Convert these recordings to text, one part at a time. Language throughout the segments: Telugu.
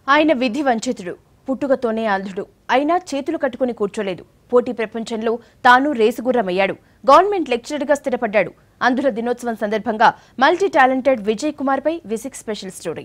ఆయన విధి వంచితుడు, పుట్టుకతోనే అంధుడు. అయినా చేతులు కట్టుకుని కూర్చోలేదు. పోటీ ప్రపంచంలో తాను రేసుగుర్రమయ్యాడు. గవర్నమెంట్ లెక్చరర్గా స్థిరపడ్డాడు. అంధుల దినోత్సవం సందర్భంగా మల్టీ టాలెంటెడ్ విజయ్ కుమార్ పై V6 స్పెషల్ స్టోరీ.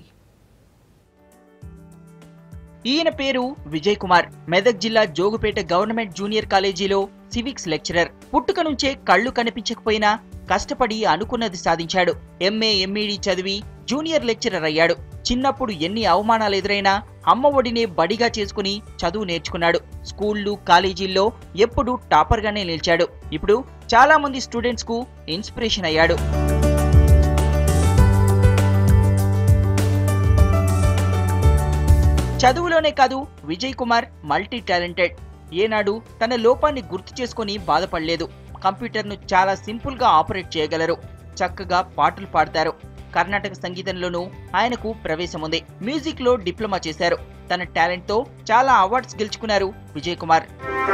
ఈయన పేరు విజయ్ కుమార్. మెదక్ జిల్లా జోగుపేట గవర్నమెంట్ జూనియర్ కాలేజీలో సివిక్స్ లెక్చరర్. పుట్టుక నుంచే కళ్ళు కనిపించకపోయినా కష్టపడి అనుకున్నది సాధించాడు. MA MED చదివి జూనియర్ లెక్చరర్ అయ్యాడు. చిన్నప్పుడు ఎన్ని అవమానాలు ఎదురైనా అమ్మ ఒడినే బడిగా చేసుకుని చదువు నేర్చుకున్నాడు. స్కూళ్లు కాలేజీల్లో ఎప్పుడూ టాపర్ గానే నిలిచాడు. ఇప్పుడు చాలా మంది స్టూడెంట్స్ కు ఇన్స్పిరేషన్ అయ్యాడు. చదువులోనే కాదు, విజయ్ కుమార్ మల్టీ టాలెంటెడ్. ఏనాడు తన లోపాన్ని గుర్తు చేసుకుని బాధపడలేదు. కంప్యూటర్ను చాలా సింపుల్ గా ఆపరేట్ చేయగలరు. చక్కగా పాటలు పాడతారు. కర్ణాటక సంగీతంలోనూ ఆయనకు ప్రవేశం ఉంది. మ్యూజిక్ లో డిప్లొమా చేశారు. తన టాలెంట్ తో చాలా అవార్డ్స్ గెలుచుకున్నారు విజయ్ కుమార్.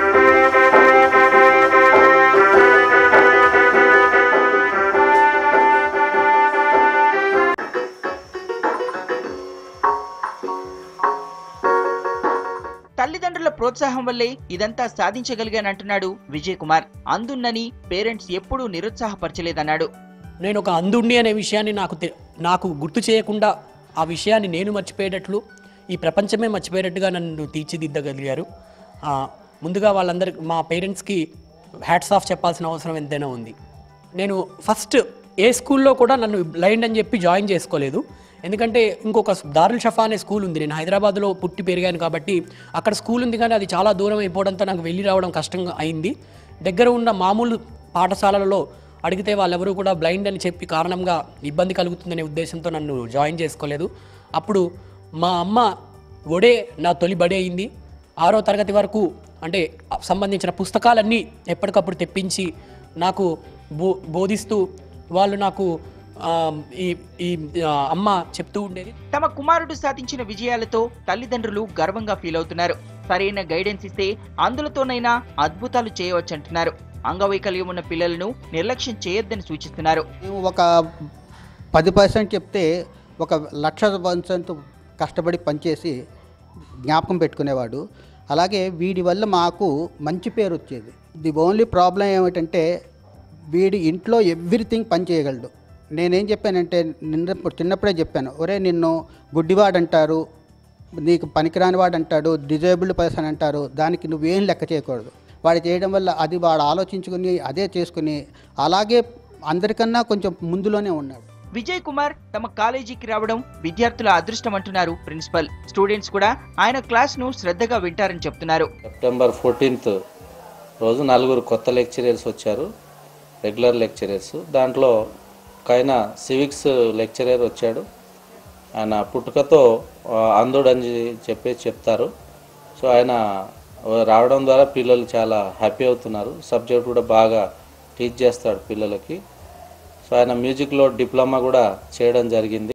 తల్లిదండ్రుల ప్రోత్సాహం వల్లే ఇదంతా సాధించగలిగానంటున్నాడు విజయ్ కుమార్. అందున్నని పేరెంట్స్ ఎప్పుడూ నిరుత్సాహపరచలేదన్నాడు. నేను ఒక అంధుణ్ణి అనే విషయాన్ని నాకు గుర్తు చేయకుండా ఆ విషయాన్ని నేను మర్చిపోయేటట్లు, ఈ ప్రపంచమే మర్చిపోయేటట్టుగా నన్ను తీర్చిదిద్దగలిగారు. ముందుగా వాళ్ళందరికీ, మా పేరెంట్స్కి హ్యాట్స్ ఆఫ్ చెప్పాల్సిన అవసరం ఎంతైనా ఉంది. నేను ఫస్ట్ ఏ స్కూల్లో కూడా నన్ను బ్లైండ్ అని చెప్పి జాయిన్ చేసుకోలేదు. ఎందుకంటే ఇంకొక దారుల్ షఫా అనే స్కూల్ ఉంది. నేను హైదరాబాద్లో పుట్టి పెరిగాను కాబట్టి అక్కడ స్కూల్ ఉంది, కానీ అది చాలా దూరం అయిపోవడంతో నాకు వెళ్ళి రావడం కష్టంగా అయింది. దగ్గర ఉన్న మామూలు పాఠశాలలలో అడిగితే వాళ్ళెవరూ కూడా బ్లైండ్ అని చెప్పి కారణంగా ఇబ్బంది కలుగుతుందనే ఉద్దేశంతో నన్ను జాయిన్ చేసుకోలేదు. అప్పుడు మా అమ్మ ఒడే నా తొలి బడి అయింది. 6వ తరగతి వరకు అంటే సంబంధించిన పుస్తకాలన్నీ ఎప్పటికప్పుడు తెప్పించి నాకు బోధిస్తూ వాళ్ళు నాకు ఈ అమ్మ చెప్తూ ఉండేది. తమ కుమారుడు సాధించిన విజయాలతో తల్లిదండ్రులు గర్వంగా ఫీల్ అవుతున్నారు. సరైన గైడెన్స్ ఇస్తే అందులతోనైనా అద్భుతాలు చేయవచ్చంటున్నారు. అంగవైకల్యం ఉన్న పిల్లలను నిర్లక్ష్యం చేయొద్దని సూచిస్తున్నారు. ఒక 10% చెప్తే 1,00,000% కష్టపడి పనిచేసి జ్ఞాపకం పెట్టుకునేవాడు. అలాగే వీడి వల్ల మాకు మంచి పేరు వచ్చేది. ది ఓన్లీ ప్రాబ్లం ఏమిటంటే వీడి ఇంట్లో ఎవ్రీథింగ్ పని చేయగలడు. నేనేం చెప్పానంటే చిన్నప్పుడే చెప్పాను, ఒరే నిన్ను గుడ్డివాడు అంటారు, నీకు పనికిరాని వాడు అంటాడు, డిజేబుల్డ్ పర్సన్ అంటారు, దానికి నువ్వేం లెక్క చేయకూడదు. వాడు చేయడం వల్ల అది వాడు ఆలోచించుకుని అదే చేసుకుని అలాగే అందరికన్నా కొంచెం ముందులోనే ఉన్నాడు. విజయ్ కుమార్ తమ కాలేజీకి రావడం విద్యార్థుల అదృష్టం అంటున్నారు ప్రిన్సిపల్. స్టూడెంట్స్ కూడా ఆయన క్లాస్ ను శ్రద్ధగా వింటారని చెప్తున్నారు. సెప్టెంబర్ 14th రోజు 4 కొత్త లెక్చరర్స్ వచ్చారు, రెగ్యులర్ లెక్చరర్స్. దాంట్లో ఆయన సివిక్స్ లెక్చరర్ వచ్చాడు. ఆయన పుట్టుకతో అంధుడని చెప్తారు. సో ఆయన రావడం ద్వారా పిల్లలు చాలా హ్యాపీ అవుతున్నారు. సబ్జెక్ట్ కూడా బాగా టీచ్ చేస్తాడు పిల్లలకి. సో ఆయన మ్యూజిక్లో డిప్లొమా కూడా చేయడం జరిగింది.